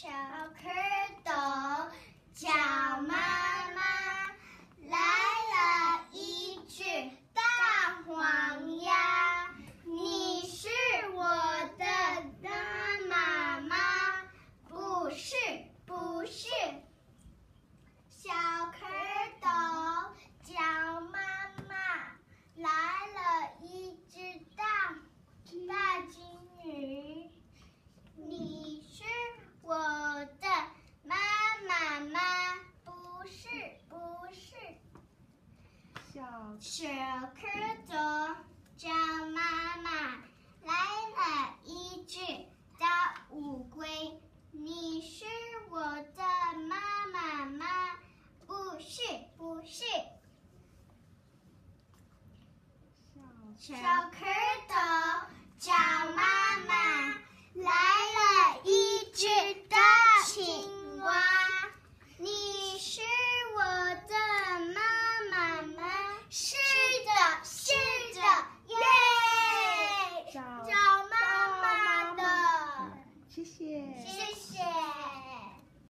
小蝌蚪叫妈妈，来了一只大黄鸭。你是我的大妈妈，不是，不是。小蝌蚪叫妈妈，来了一只大金鱼。你是我的妈妈吗？不是，不是。小蝌蚪叫妈妈，来了一只大乌龟。你是我的妈妈吗？不是，不是。小蝌